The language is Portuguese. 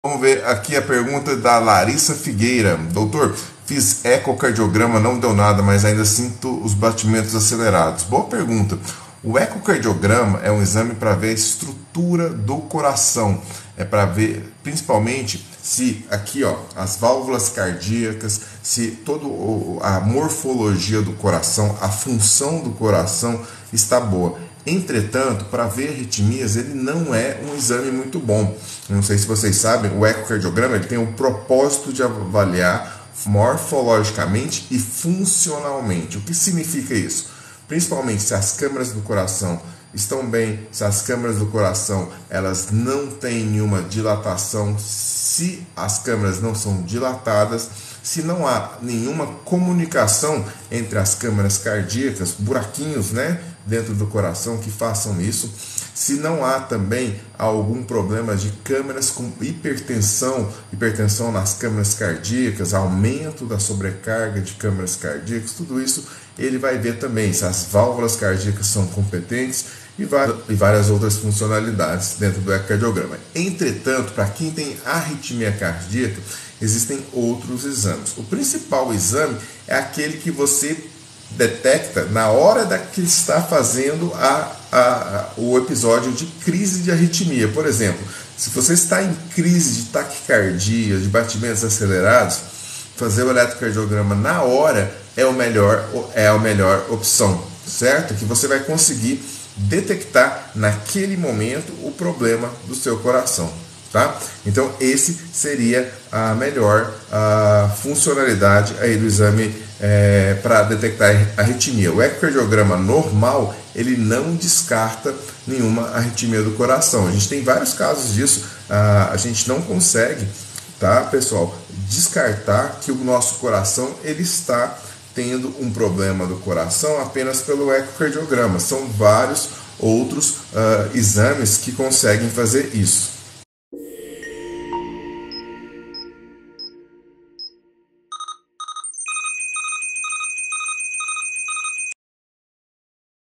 Vamos ver aqui a pergunta da Larissa Figueira. Doutor, fiz ecocardiograma, não deu nada, mas ainda sinto os batimentos acelerados. Boa pergunta. O ecocardiograma é um exame para ver a estrutura do coração. É para ver, principalmente, se aqui, ó, as válvulas cardíacas, se toda a morfologia do coração, a função do coração está boa. Entretanto, para ver arritmias, ele não é um exame muito bom. Não sei se vocês sabem, o ecocardiograma ele tem o propósito de avaliar morfologicamente e funcionalmente. O que significa isso? Principalmente se as câmaras do coração estão bem, se as câmaras do coração elas não têm nenhuma dilatação, se as câmaras não são dilatadas, se não há nenhuma comunicação entre as câmaras cardíacas, buraquinhos, né, dentro do coração que façam isso, se não há também algum problema de câmaras com hipertensão nas câmaras cardíacas, aumento da sobrecarga de câmaras cardíacas, tudo isso ele vai ver também se as válvulas cardíacas são competentes e várias outras funcionalidades dentro do ecocardiograma. Entretanto, para quem tem arritmia cardíaca, existem outros exames. O principal exame é aquele que você detecta na hora que está fazendo o episódio de crise de arritmia. Por exemplo, se você está em crise de taquicardia, de batimentos acelerados, fazer o eletrocardiograma na hora é a melhor opção, certo? Que você vai conseguir detectar naquele momento o problema do seu coração. Tá? Então esse seria a melhor funcionalidade aí do exame para detectar arritmia. O ecocardiograma normal ele não descarta nenhuma arritmia do coração. A gente tem vários casos disso. A gente não consegue, tá, pessoal, descartar que o nosso coração ele está tendo um problema do coração apenas pelo ecocardiograma. São vários outros exames que conseguem fazer isso.